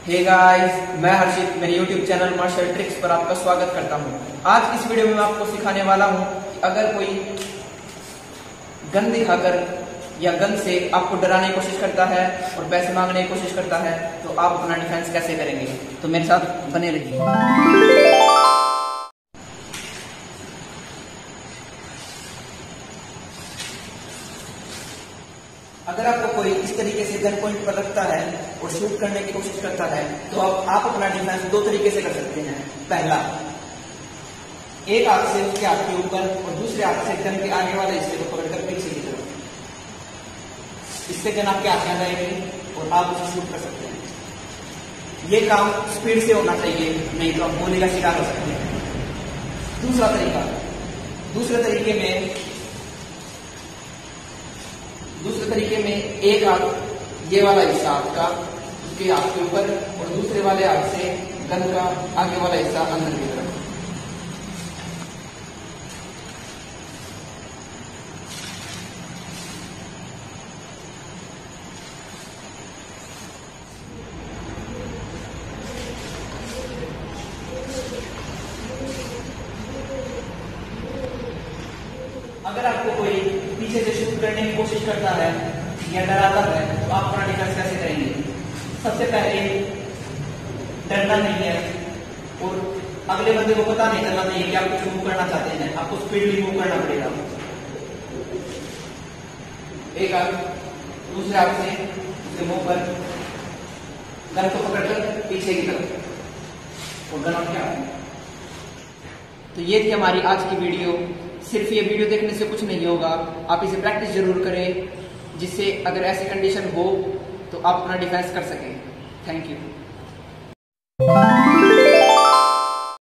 Hey guys, मैं हर्षित मेरे YouTube channel martial tricks पर आपका स्वागत करता हूं। आज इस वीडियो में मैं आपको सिखाने वाला हूं कि अगर कोई गन दिखाकर या गन से आपको डराने की कोशिश करता है और पैसे मांगने की कोशिश करता है तो आप अपना डिफेंस कैसे करेंगे। तो मेरे साथ बने रहिए। अगर आपको कोई इस तरीके से गन पॉइंट पर रखता है और शूट करने की कोशिश करता है तो आप अपना डिफेंस दो तरीके से कर सकते हैं। पहला, एक हाथ से उसके हाथ के ऊपर और दूसरे हाथ से गन के आगे वाले हिस्से को पकड़कर पीछे की तरफ, इससे गन आपके हाथ में आ जाएगी और आप उसे शूट कर सकते हैं। ये काम स्पीड से होना चाहिए, नहीं तो आप गोली का शिकार हो सकते हैं। दूसरा तरीका, दूसरे तरीके में एक हाथ ये वाला हिस्सा आपका उसके हाथ के ऊपर और दूसरे वाले हाथ से गन का आगे वाला हिस्सा अंदर की तरफ। अगर आपको कोई पीछे से शूट करने की कोशिश करता है या डराता है तो आप अपना डिफेंस कैसे करेंगे। सबसे पहले डरना नहीं है और अगले बंदे को पता नहीं चलना चाहिए कि आप कुछ मूव करना चाहते हैं। आपको स्पीडली मूव करना पड़ेगा। एक हाथ दूसरे हाथ से उसके मुंह पर गन को पकड़कर पीछे की तरफ और गन क्या। तो ये थी हमारी आज की वीडियो। सिर्फ ये वीडियो देखने से कुछ नहीं होगा, आप इसे प्रैक्टिस जरूर करें, जिससे अगर ऐसी कंडीशन हो तो आप अपना डिफेंस कर सकें। Thank you.